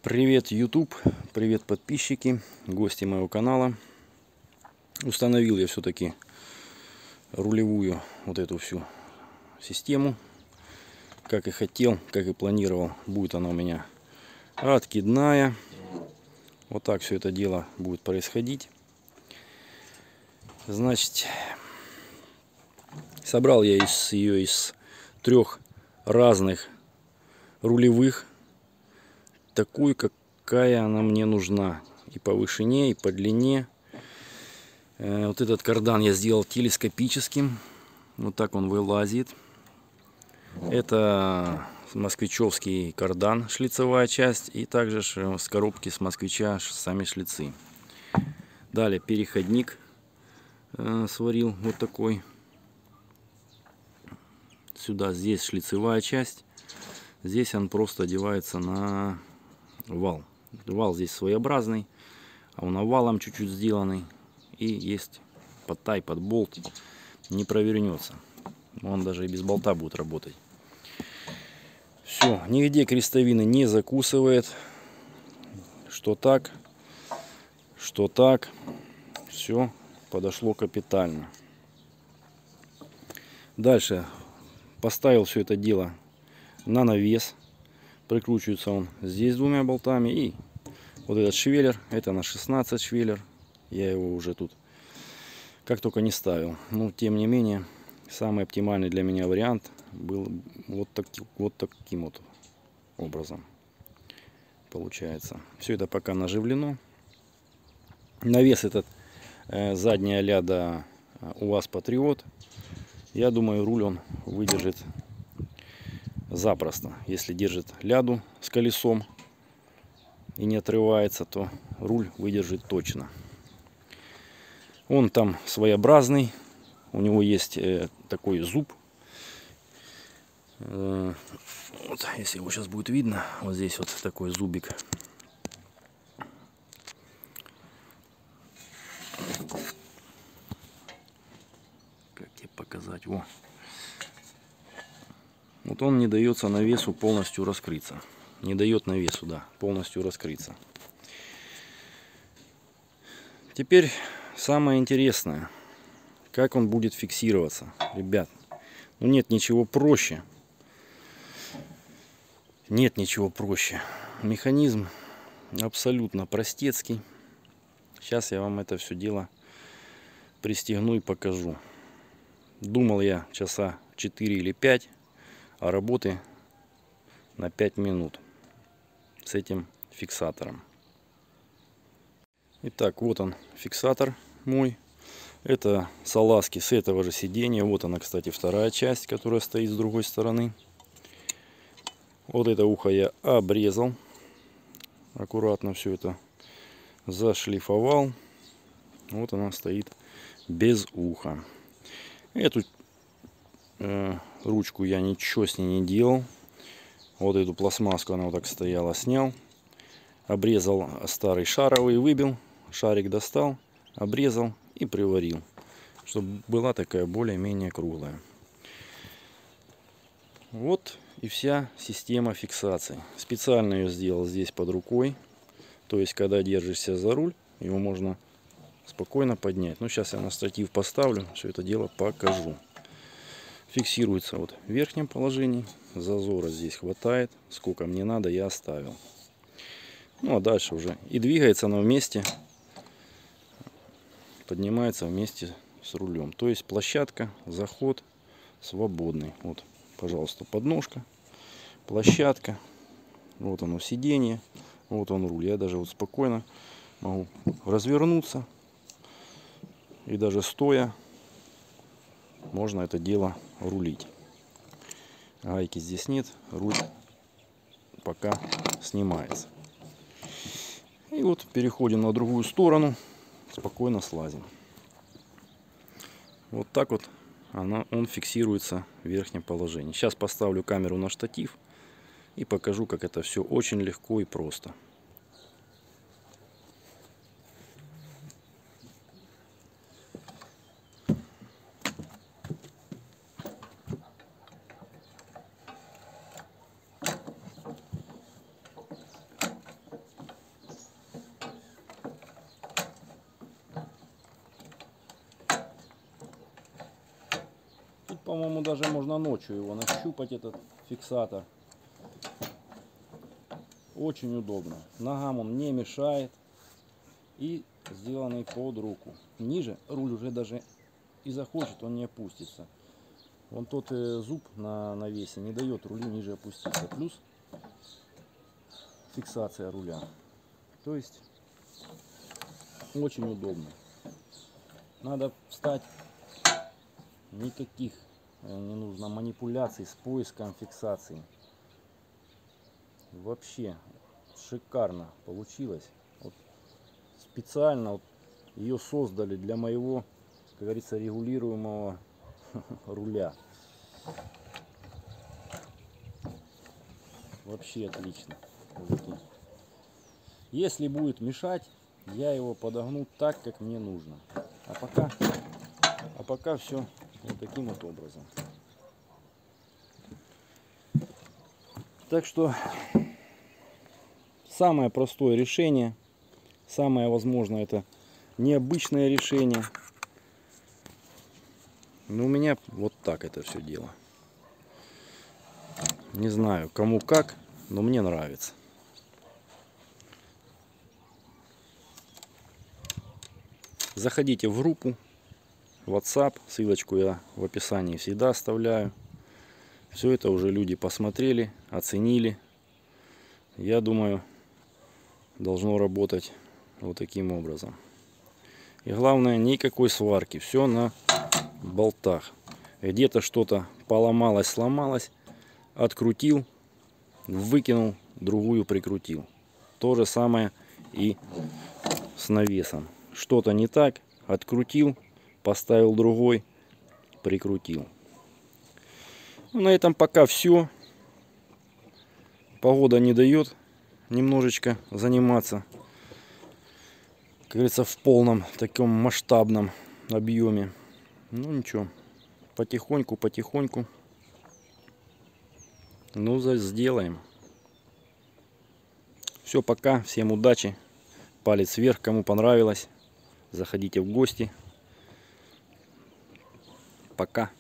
Привет, YouTube, привет, подписчики, гости моего канала. Установил я все-таки рулевую вот эту всю систему, как и хотел, как и планировал. Будет она у меня откидная. Вот так все это дело будет происходить. Значит, собрал я ее из трех разных рулевых, такую, какая она мне нужна, и по вышине, и по длине. Вот этот кардан я сделал телескопическим, вот так он вылазит. Это москвичевский кардан, шлицевая часть, и также с коробки с москвича сами шлицы. Далее переходник сварил вот такой. Сюда, здесь шлицевая часть, здесь он просто одевается на вал. Вал здесь своеобразный, а он овалом чуть-чуть сделанный. И есть подтай, под болт, не провернется. Он даже и без болта будет работать. Все, нигде крестовины не закусывает. Что так, что так. Все подошло капитально. Дальше поставил все это дело на навес. Прикручивается он здесь двумя болтами. И вот этот швеллер, это на 16 швеллер. Я его уже тут как только не ставил. Но тем не менее, самый оптимальный для меня вариант был вот таким вот образом. Получается. Все это пока наживлено. Навес этот задняя ляда УАЗ Патриот. Я думаю, руль он выдержит запросто. Если держит ляду с колесом и не отрывается, то руль выдержит точно. Он там своеобразный. У него есть такой зуб. Вот, если его сейчас будет видно, вот здесь вот такой зубик. Как тебе показать? Во. Вот он не дается навесу полностью раскрыться. Не дает навесу, да, полностью раскрыться. Теперь самое интересное. Как он будет фиксироваться. Ребят, ну нет ничего проще. Нет ничего проще. Механизм абсолютно простецкий. Сейчас я вам это все дело пристегну и покажу. Думал я часа 4 или 5, а работы на 5 минут с этим фиксатором. Итак, вот он фиксатор мой. Это салазки с этого же сиденья. Вот она, кстати, вторая часть, которая стоит с другой стороны. Вот это ухо я обрезал. Аккуратно все это зашлифовал. Вот она стоит без уха. Эту ручку я ничего с ней не делал. Вот эту пластмасску, она вот так стояла, снял. Обрезал старый шаровый, выбил. Шарик достал, обрезал и приварил, чтобы была такая более-менее круглая. Вот и вся система фиксации. Специально ее сделал здесь под рукой. То есть, когда держишься за руль, его можно спокойно поднять. Ну, сейчас я на статив поставлю, все это дело покажу. Фиксируется вот в верхнем положении. Зазора здесь хватает. Сколько мне надо, я оставил. Ну, а дальше уже и двигается она вместе. Поднимается вместе с рулем. То есть площадка, заход свободный. Вот, пожалуйста, подножка, площадка. Вот оно сиденье, вот он руль. Я даже вот спокойно могу развернуться. И даже стоя можно это дело рулить. Гайки здесь нет, руль пока снимается. И вот переходим на другую сторону. Спокойно слазим. Вот так вот он фиксируется в верхнем положении. Сейчас поставлю камеру на штатив и покажу, как это все очень легко и просто. по-моему, даже можно ночью его нащупать, этот фиксатор. Очень удобно. Ногам он не мешает. И сделанный под руку. Ниже руль уже даже и захочет, он не опустится. Вон тот зуб на навесе не дает рулю ниже опуститься. Плюс фиксация руля. То есть очень удобно. Надо встать. Никаких не нужно манипуляций с поиском фиксации. Вообще шикарно получилось. Вот специально вот ее создали для моего, как говорится, регулируемого руля. Вообще отлично, мужики. Если будет мешать, я его подогну так, как мне нужно. А пока все вот таким вот образом. Так что самое простое решение, самое возможное, это необычное решение. Но у меня вот так это все дело. Не знаю, кому как, но мне нравится. Заходите в группу WhatsApp, ссылочку я в описании всегда оставляю. Все это уже люди посмотрели, оценили. Я думаю, должно работать вот таким образом. И главное, никакой сварки, все на болтах. Где-то что-то поломалось, сломалось, открутил, выкинул, другую прикрутил. То же самое и с навесом. Что-то не так, открутил, поставил другой, прикрутил. Ну, на этом пока все. Погода не дает немножечко заниматься, как говорится, в полном таком масштабном объеме. Ну ничего, потихоньку, потихоньку. Ну, сделаем. Все, пока, всем удачи. Палец вверх, кому понравилось. Заходите в гости. Пока.